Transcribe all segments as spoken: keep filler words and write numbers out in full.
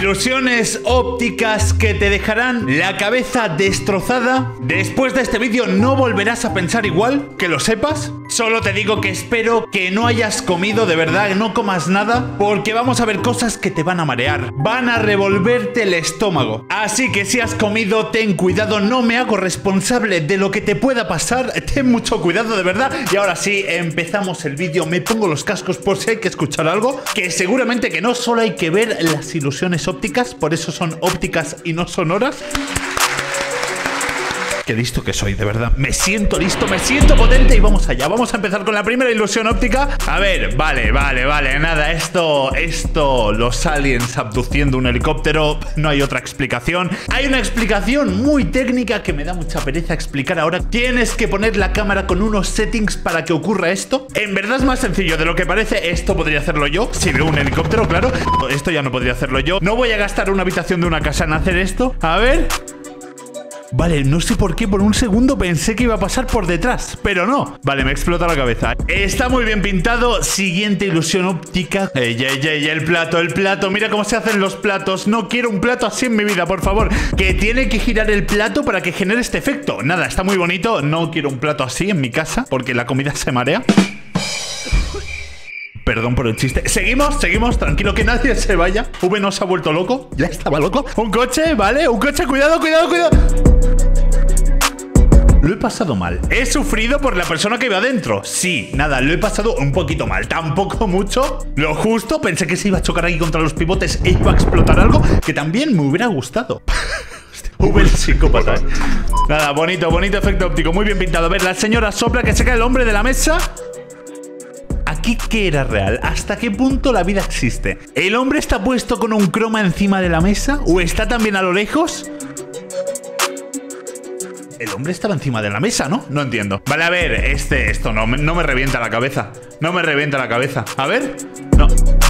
Ilusiones ópticas que te dejarán la cabeza destrozada. Después de este vídeo no volverás a pensar igual, que lo sepas. Solo te digo que espero que no hayas comido, de verdad, no comas nada, porque vamos a ver cosas que te van a marear, van a revolverte el estómago. Así que si has comido, ten cuidado, no me hago responsable de lo que te pueda pasar. Ten mucho cuidado, de verdad. Y ahora sí, empezamos el vídeo. Me pongo los cascos por si hay que escuchar algo, que seguramente que no, solo hay que ver las ilusiones ópticas, por eso son ópticas y no sonoras. Qué listo que soy, de verdad. Me siento listo, me siento potente y vamos allá. Vamos a empezar con la primera ilusión óptica. A ver, vale, vale, vale. Nada, esto, esto, los aliens abduciendo un helicóptero. No hay otra explicación. Hay una explicación muy técnica que me da mucha pereza explicar ahora. Tienes que poner la cámara con unos settings para que ocurra esto. En verdad es más sencillo de lo que parece. Esto podría hacerlo yo, si veo un helicóptero, claro. Esto ya no podría hacerlo yo. No voy a gastar una habitación de una casa en hacer esto. A ver... Vale, no sé por qué, por un segundo pensé que iba a pasar por detrás, pero no. Vale, me explota la cabeza. Está muy bien pintado. Siguiente ilusión óptica. Ey, ey, ey, el plato, el plato. Mira cómo se hacen los platos. No quiero un plato así en mi vida, por favor. Que tiene que girar el plato para que genere este efecto. Nada, está muy bonito. No quiero un plato así en mi casa, porque la comida se marea. Perdón por el chiste. Seguimos, seguimos, tranquilo, que nadie se vaya. V no se ha vuelto loco. Ya estaba loco. Un coche, ¿vale? Un coche, cuidado, cuidado, cuidado. Lo he pasado mal. ¿He sufrido por la persona que iba adentro? Sí, nada, lo he pasado un poquito mal. Tampoco mucho. Lo justo, pensé que se iba a chocar aquí contra los pivotes e iba a explotar algo que también me hubiera gustado. V el psicópata. Nada, bonito, bonito efecto óptico. Muy bien pintado. A ver, la señora sopla que se cae el hombre de la mesa. ¿Aquí qué era real? ¿Hasta qué punto la vida existe? ¿El hombre está puesto con un croma encima de la mesa? ¿O está también a lo lejos? El hombre estaba encima de la mesa, ¿no? No entiendo. Vale, a ver, este, esto no, no me revienta la cabeza. No me revienta la cabeza. A ver. No.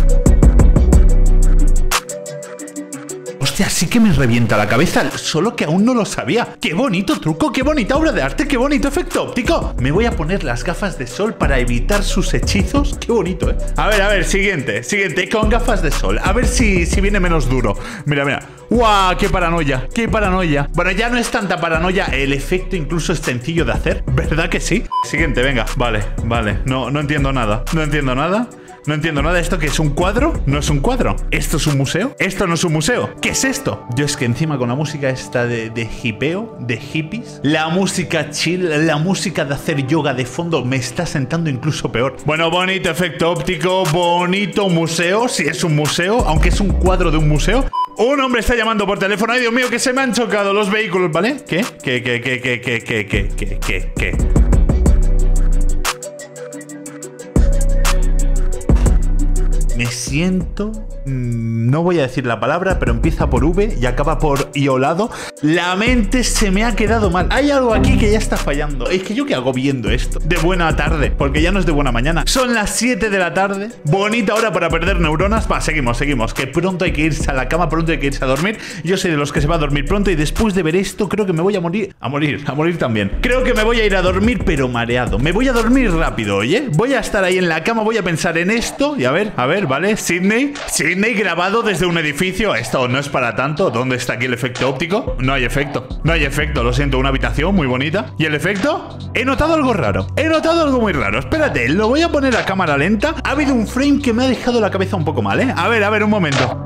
Hostia, sí que me revienta la cabeza, solo que aún no lo sabía. ¡Qué bonito truco! ¡Qué bonita obra de arte! ¡Qué bonito efecto óptico! Me voy a poner las gafas de sol para evitar sus hechizos. ¡Qué bonito, eh! A ver, a ver, siguiente, siguiente, con gafas de sol. A ver si, si viene menos duro. Mira, mira. ¡Guau! ¡Qué paranoia! ¡Qué paranoia! Bueno, ya no es tanta paranoia. El efecto incluso es sencillo de hacer. ¿Verdad que sí? Siguiente, venga. Vale, vale. No, no entiendo nada. No entiendo nada. No entiendo nada. ¿Esto qué es? ¿Un cuadro? No es un cuadro. ¿Esto es un museo? Esto no es un museo. ¿Qué es esto? Yo es que encima con la música esta de, de hipeo, de hippies, la música chill, la música de hacer yoga de fondo me está sentando incluso peor. Bueno, bonito efecto óptico, bonito museo, si es un museo, aunque es un cuadro de un museo. Un hombre está llamando por teléfono. Ay, Dios mío, que se me han chocado los vehículos, ¿vale? ¿Qué? ¿Qué, qué, qué, qué, qué, qué, qué, qué, qué, qué? Me siento... No voy a decir la palabra, pero empieza por V y acaba por iolado. La mente se me ha quedado mal. Hay algo aquí que ya está fallando. Es que yo qué hago viendo esto de buena tarde, porque ya no es de buena mañana. Son las siete de la tarde. Bonita hora para perder neuronas. Va, seguimos, seguimos. Que pronto hay que irse a la cama, pronto hay que irse a dormir. Yo soy de los que se va a dormir pronto y después de ver esto creo que me voy a morir. A morir, a morir también. Creo que me voy a ir a dormir, pero mareado. Me voy a dormir rápido, oye. Voy a estar ahí en la cama, voy a pensar en esto. Y a ver, a ver, ¿vale? Sydney. Sydney grabado desde un edificio. Esto no es para tanto. ¿Dónde está aquí el efecto óptico? No hay efecto. No hay efecto. Lo siento, una habitación muy bonita. ¿Y el efecto? He notado algo raro. He notado algo muy raro. Espérate, lo voy a poner a cámara lenta. Ha habido un frame que me ha dejado la cabeza un poco mal, ¿eh? A ver, a ver, un momento.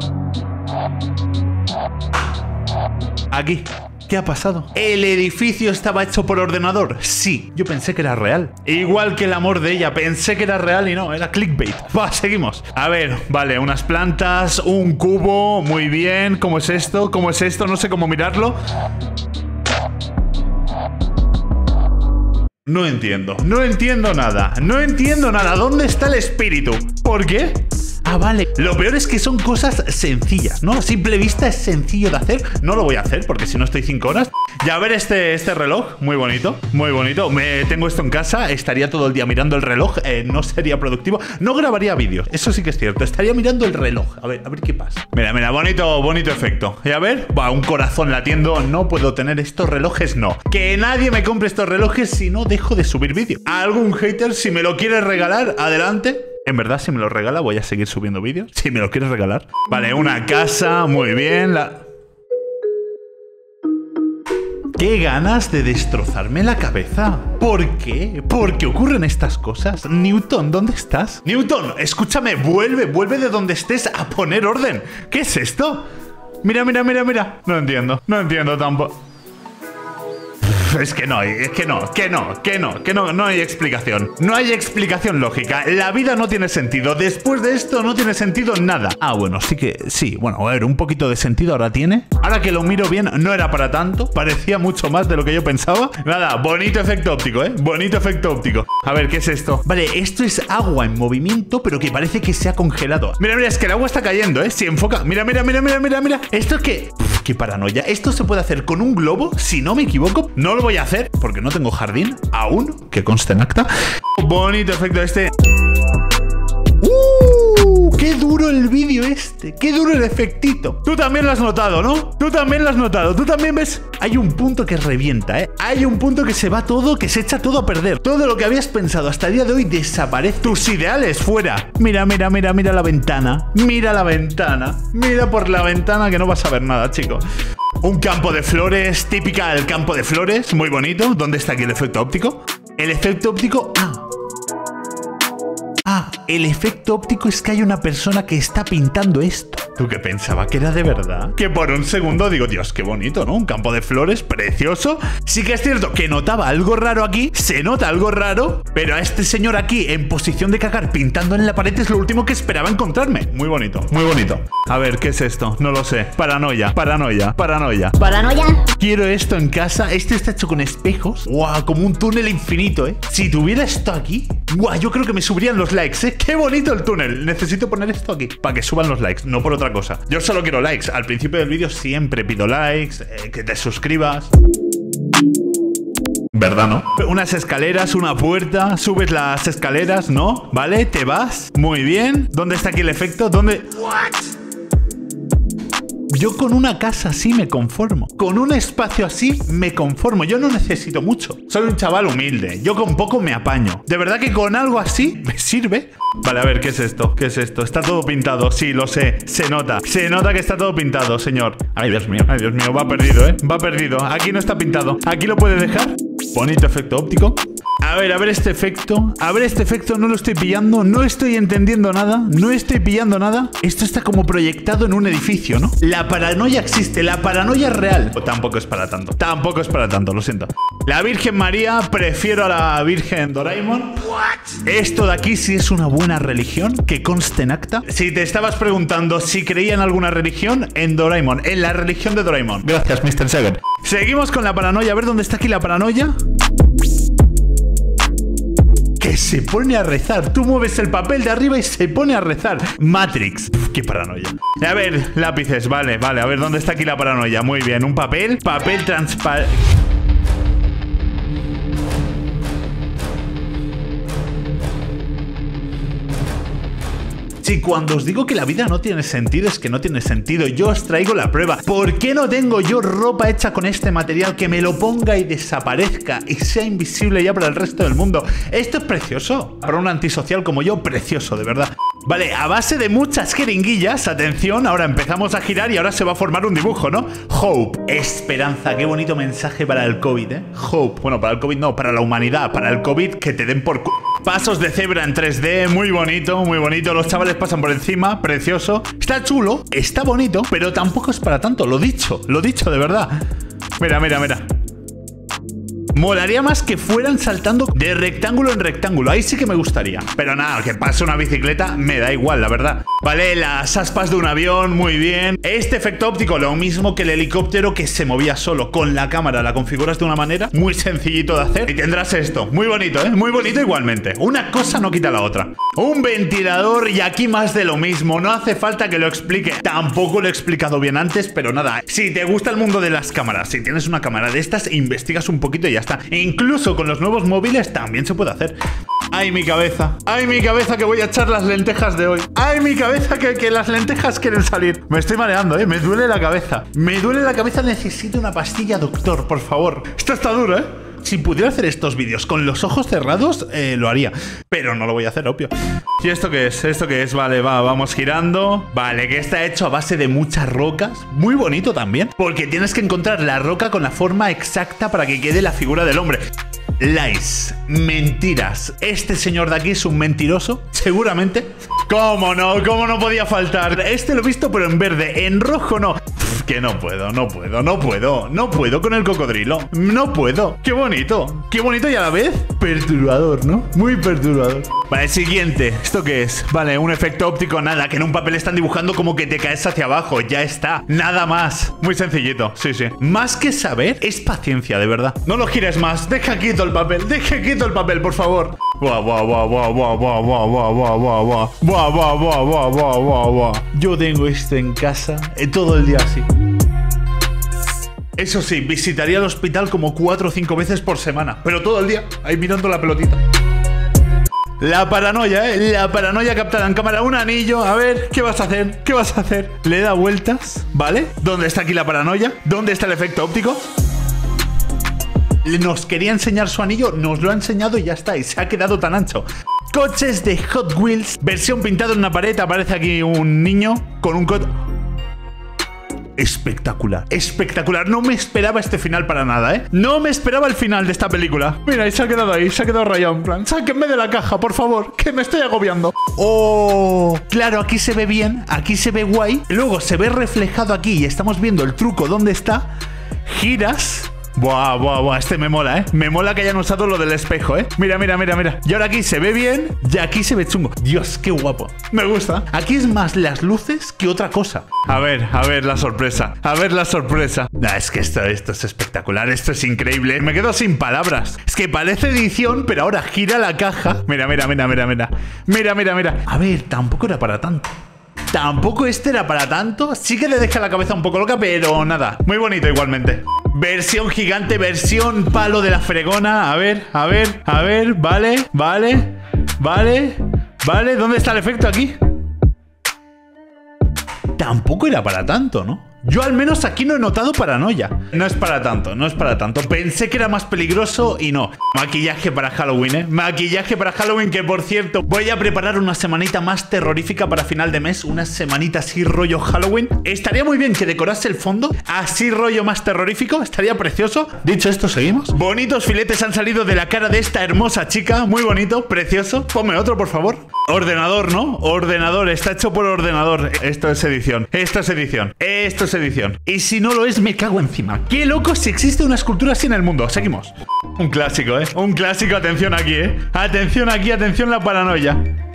Aquí. ¿Qué ha pasado? ¿El edificio estaba hecho por ordenador? Sí, yo pensé que era real. Igual que el amor de ella, pensé que era real y no, era clickbait. Va, seguimos. A ver, vale, unas plantas, un cubo, muy bien. ¿Cómo es esto? ¿Cómo es esto? No sé cómo mirarlo. No entiendo, no entiendo nada. No entiendo nada. ¿Dónde está el espíritu? ¿Por qué? Ah, vale. Lo peor es que son cosas sencillas, ¿no? A simple vista es sencillo de hacer. No lo voy a hacer porque si no estoy cinco horas. Ya a ver este, este reloj. Muy bonito, muy bonito. Me tengo esto en casa. Estaría todo el día mirando el reloj. Eh, no sería productivo. No grabaría vídeos. Eso sí que es cierto. Estaría mirando el reloj. A ver, a ver qué pasa. Mira, mira, bonito, bonito efecto. Y a ver, va, un corazón latiendo. No puedo tener estos relojes, no. Que nadie me compre estos relojes si no dejo de subir vídeo. A algún hater, si me lo quiere regalar, adelante. En verdad, si me lo regala, voy a seguir subiendo vídeos. Si me lo quieres regalar. Vale, una casa, muy bien. La... ¡Qué ganas de destrozarme la cabeza! ¿Por qué? ¿Por qué ocurren estas cosas? Newton, ¿dónde estás? Newton, escúchame, vuelve, vuelve de donde estés a poner orden. ¿Qué es esto? Mira, mira, mira, mira. No entiendo, no entiendo tampoco. Es que no hay, es que no, que no, que no, que no, no hay explicación. No hay explicación lógica. La vida no tiene sentido. Después de esto no tiene sentido nada. Ah, bueno, sí que, sí, bueno, a ver, un poquito de sentido ahora tiene. Ahora que lo miro bien, no era para tanto. Parecía mucho más de lo que yo pensaba. Nada, bonito efecto óptico, ¿eh? Bonito efecto óptico. A ver, ¿qué es esto? Vale, esto es agua en movimiento, pero que parece que se ha congelado. Mira, mira, es que el agua está cayendo, ¿eh? Si enfoca, mira, mira, mira, mira, mira, mira. Esto es que... Uf, qué paranoia. Esto se puede hacer con un globo, si no me equivoco. No lo voy a hacer porque no tengo jardín aún, que conste en acta. Bonito efecto este. ¡Uh! ¡Qué duro el vídeo este! ¡Qué duro el efectito! Tú también lo has notado, ¿no? Tú también lo has notado. Tú también ves... Hay un punto que revienta, ¿eh? Hay un punto que se va todo, que se echa todo a perder. Todo lo que habías pensado hasta el día de hoy desaparece. Tus ideales fuera. Mira, mira, mira, mira la ventana. Mira la ventana. Mira por la ventana que no vas a ver nada, chico. Un campo de flores, típica del campo de flores. Muy bonito. ¿Dónde está aquí el efecto óptico? El efecto óptico... Ah. Ah, el efecto óptico es que hay una persona que está pintando esto. ¿Tú qué pensaba que era de verdad? Que por un segundo digo, Dios, qué bonito, ¿no? Un campo de flores precioso. Sí que es cierto que notaba algo raro aquí. Se nota algo raro. Pero a este señor aquí, en posición de cagar, pintando en la pared, es lo último que esperaba encontrarme. Muy bonito, muy bonito. A ver, ¿qué es esto? No lo sé. Paranoia, paranoia, paranoia. ¿Paranoia? Quiero esto en casa. Este está hecho con espejos. Guau, como un túnel infinito, ¿eh? Si tuviera esto aquí... Guau, yo creo que me subirían los likes, ¿eh? ¡Qué bonito el túnel! Necesito poner esto aquí para que suban los likes, no por otra cosa. Yo solo quiero likes. Al principio del vídeo siempre pido likes, eh, que te suscribas. ¿Verdad, no? Unas escaleras, una puerta. Subes las escaleras, ¿no? ¿Vale? Te vas. Muy bien. ¿Dónde está aquí el efecto? ¿Dónde...? ¿What? Yo con una casa así me conformo. Con un espacio así me conformo. Yo no necesito mucho. Soy un chaval humilde. Yo con poco me apaño. De verdad que con algo así me sirve. Vale, a ver, ¿qué es esto? ¿Qué es esto? Está todo pintado. Sí, lo sé. Se nota. Se nota que está todo pintado, señor. Ay, Dios mío. Ay, Dios mío. Va perdido, ¿eh? Va perdido. Aquí no está pintado. Aquí lo puede dejar. Bonito efecto óptico. A ver, a ver este efecto. A ver este efecto, no lo estoy pillando. No estoy entendiendo nada. No estoy pillando nada. Esto está como proyectado en un edificio, ¿no? La paranoia existe. La paranoia es real. O tampoco es para tanto. Tampoco es para tanto, lo siento. La Virgen María, prefiero a la Virgen Doraemon. What? Esto de aquí sí es una buena religión, que conste en acta. Si te estabas preguntando si creía en alguna religión, en Doraemon. En la religión de Doraemon. Gracias, mister Seven. Seguimos con la paranoia. A ver dónde está aquí la paranoia. Que se pone a rezar. Tú mueves el papel de arriba y se pone a rezar. Matrix. Uf, qué paranoia. A ver, lápices. Vale, vale. A ver, ¿dónde está aquí la paranoia? Muy bien. Un papel. Papel transparente. Si cuando os digo que la vida no tiene sentido, es que no tiene sentido. Yo os traigo la prueba. ¿Por qué no tengo yo ropa hecha con este material que me lo ponga y desaparezca y sea invisible ya para el resto del mundo? Esto es precioso. Para un antisocial como yo, precioso, de verdad. Vale, a base de muchas jeringuillas, atención, ahora empezamos a girar y ahora se va a formar un dibujo, ¿no? Hope, esperanza, qué bonito mensaje para el COVID, ¿eh? Hope, bueno, para el COVID no, para la humanidad, para el COVID, que te den por cu... Pasos de cebra en tres D, muy bonito, muy bonito. Los chavales pasan por encima, precioso. Está chulo, está bonito, pero tampoco es para tanto, lo dicho, lo dicho de verdad. Mira, mira, mira. Molaría más que fueran saltando de rectángulo en rectángulo. Ahí sí que me gustaría. Pero nada, que pase una bicicleta me da igual, la verdad. Vale, las aspas de un avión, muy bien. Este efecto óptico, lo mismo que el helicóptero que se movía solo. Con la cámara la configuras de una manera muy sencillito de hacer y tendrás esto. Muy bonito, ¿eh? Muy bonito igualmente. Una cosa no quita la otra. Un ventilador y aquí más de lo mismo. No hace falta que lo explique. Tampoco lo he explicado bien antes, pero nada. Si te gusta el mundo de las cámaras, si tienes una cámara de estas, investigas un poquito y ya está. E incluso con los nuevos móviles también se puede hacer. ¡Ay, mi cabeza! ¡Ay, mi cabeza que voy a echar las lentejas de hoy! ¡Ay, mi cabeza que, que las lentejas quieren salir! Me estoy mareando, ¿eh? Me duele la cabeza. Me duele la cabeza, necesito una pastilla, doctor, por favor. Esto está duro, ¿eh? Si pudiera hacer estos vídeos con los ojos cerrados, eh, lo haría. Pero no lo voy a hacer, obvio. ¿Y esto qué es? ¿Esto qué es? Vale, va, vamos girando. Vale, que está hecho a base de muchas rocas. Muy bonito también, porque tienes que encontrar la roca con la forma exacta para que quede la figura del hombre. Lies, mentiras. Este señor de aquí es un mentiroso, seguramente. ¿Cómo no? ¿Cómo no podía faltar? Este lo he visto, pero en verde, en rojo no. Pff, que no puedo, no puedo, no puedo. No puedo con el cocodrilo. No puedo. Qué bonito. Qué bonito y a la vez perturbador, ¿no? Muy perturbador. Vale, siguiente. ¿Esto qué es? Vale, un efecto óptico, nada. Que en un papel están dibujando como que te caes hacia abajo. Ya está. Nada más. Muy sencillito. Sí, sí. Más que saber, es paciencia, de verdad. No lo gires más. Deja quieto el papel. Deja quieto el papel, por favor. Buah, buah, buah, buah, buah, buah, buah, buah, buah, buah, buah. Buah, buah, buah, buah, buah, buah, buah. Yo tengo esto en casa eh, todo el día así. Eso sí, visitaría el hospital como cuatro o cinco veces por semana. Pero todo el día, ahí mirando la pelotita. La paranoia, ¿eh? La paranoia captada en cámara. Un anillo. A ver, ¿qué vas a hacer? ¿Qué vas a hacer? Le da vueltas, ¿vale? ¿Dónde está aquí la paranoia? ¿Dónde está el efecto óptico? Nos quería enseñar su anillo, nos lo ha enseñado y ya está. Y se ha quedado tan ancho. Coches de Hot Wheels. Versión pintada en una pared. Aparece aquí un niño con un coche. Espectacular, espectacular. No me esperaba este final para nada, ¿eh? No me esperaba el final de esta película. Mira, y se ha quedado ahí, se ha quedado rayado en plan. Sáquenme de la caja, por favor, que me estoy agobiando. Oh, claro, aquí se ve bien, aquí se ve guay. Luego se ve reflejado aquí y estamos viendo el truco dónde está. Giras. Buah, buah, buah, este me mola, ¿eh? Me mola que hayan usado lo del espejo, ¿eh? Mira, mira, mira, mira. Y ahora aquí se ve bien y aquí se ve chungo. Dios, qué guapo. Me gusta. Aquí es más las luces que otra cosa. A ver, a ver la sorpresa. A ver la sorpresa. Nah, es que esto, esto es espectacular. Esto es increíble. Me quedo sin palabras. Es que parece edición, pero ahora gira la caja. Mira, mira, mira, mira, mira. Mira, mira, mira. A ver, tampoco era para tanto. Tampoco este era para tanto. Sí que le deja la cabeza un poco loca, pero nada. Muy bonito igualmente. Versión gigante, versión palo de la fregona. A ver, a ver, a ver. Vale, vale, vale, vale. ¿Dónde está el efecto aquí? Tampoco era para tanto, ¿no? Yo al menos aquí no he notado paranoia. No es para tanto, no es para tanto. Pensé que era más peligroso y no. Maquillaje para Halloween, ¿eh? Maquillaje para Halloween, que por cierto, voy a preparar una semanita más terrorífica para final de mes. Una semanita así rollo Halloween. Estaría muy bien que decorase el fondo así rollo más terrorífico. Estaría precioso. Dicho esto, seguimos. Bonitos filetes han salido de la cara de esta hermosa chica. Muy bonito, precioso. Ponme otro, por favor. Ordenador, ¿no? Ordenador, está hecho por ordenador. Esto es edición, esto es edición, esto es edición. Y si no lo es, me cago encima. Qué loco si existe una escultura así en el mundo. Seguimos. Un clásico, ¿eh? Un clásico, atención aquí, ¿eh? Atención aquí, atención la paranoia.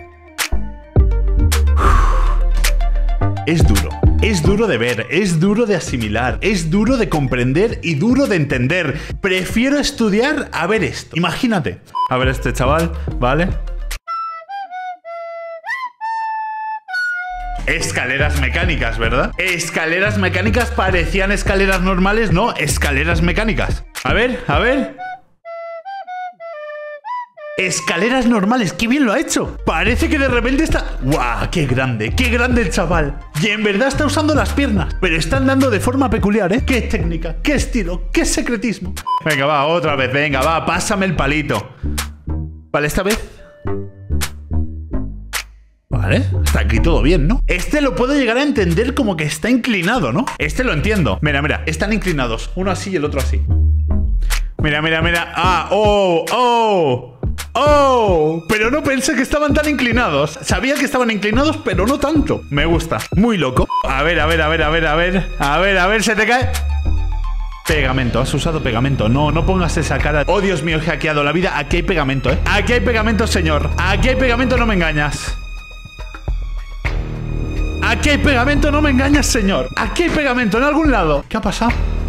Es duro. Es duro de ver, es duro de asimilar, es duro de comprender y duro de entender. Prefiero estudiar a ver esto. Imagínate. A ver este chaval, ¿vale? Escaleras mecánicas, ¿verdad? Escaleras mecánicas parecían escaleras normales, no, escaleras mecánicas. A ver, a ver. Escaleras normales, qué bien lo ha hecho. Parece que de repente está... ¡Guau! ¡Qué grande! ¡Qué grande el chaval! Y en verdad está usando las piernas, pero está andando de forma peculiar, ¿eh? ¡Qué técnica! ¡Qué estilo! ¡Qué secretismo! Venga, va, otra vez, venga, va, pásame el palito. Vale, esta vez... Vale, hasta aquí todo bien, ¿no? Este lo puedo llegar a entender como que está inclinado, ¿no? Este lo entiendo. Mira, mira, están inclinados. Uno así y el otro así. Mira, mira, mira. Ah, oh, oh, oh. Pero no pensé que estaban tan inclinados. Sabía que estaban inclinados, pero no tanto. Me gusta. Muy loco. A ver, a ver, a ver, a ver, a ver. A ver, a ver, se te cae. Pegamento, has usado pegamento. No, no pongas esa cara. Oh, Dios mío, he hackeado la vida. Aquí hay pegamento, ¿eh? Aquí hay pegamento, señor. Aquí hay pegamento, no me engañas. Aquí hay pegamento, no me engañas, señor. Aquí hay pegamento en algún lado. ¿Qué ha pasado?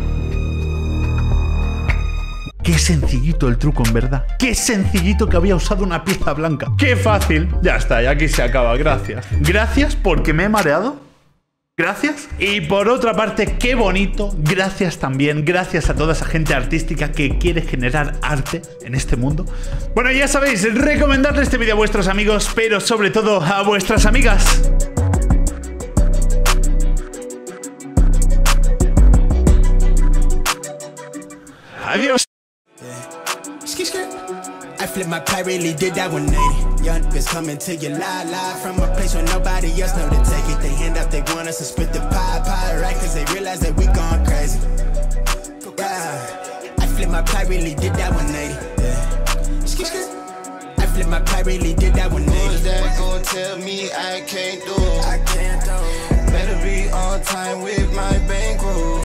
Qué sencillito el truco, en verdad. Qué sencillito que había usado una pieza blanca. Qué fácil. Ya está, y aquí se acaba. Gracias. Gracias porque me he mareado. Gracias. Y por otra parte, qué bonito. Gracias también. Gracias a toda esa gente artística que quiere generar arte en este mundo. Bueno, ya sabéis, recomendarle este vídeo a vuestros amigos, pero sobre todo a vuestras amigas. Adiós. flip my pie, really did that one eighty. Young niggas coming to you live, live from a place where nobody else know to take it. They hand up, they want us to spit the pie, pie, right? Cause they realize that we gone crazy. Yeah, I flip my pie, really did that one eighty. Yeah. I flip my pie, really did that one eighty. Who's that gon' tell me I can't do it?